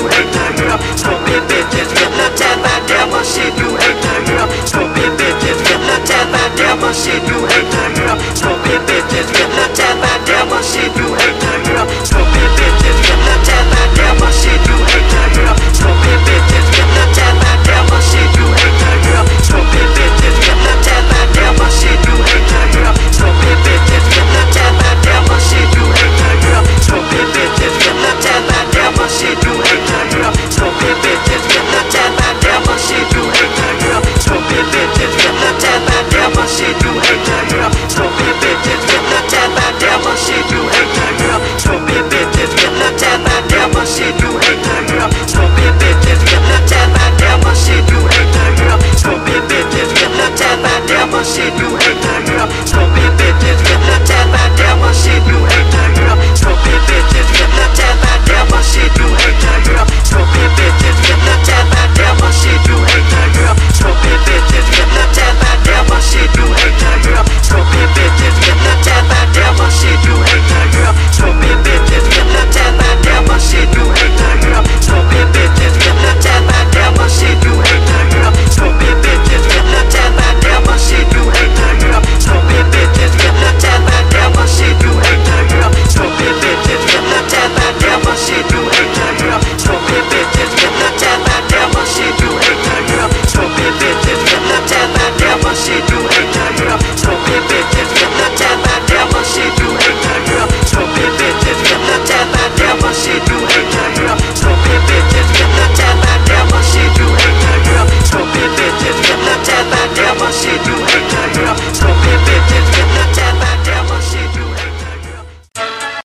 hate the girl. Stupid bitches get looked at by devil shit, you hate the girl. Stupid bitches get looked at by devil shit, you hate the girl.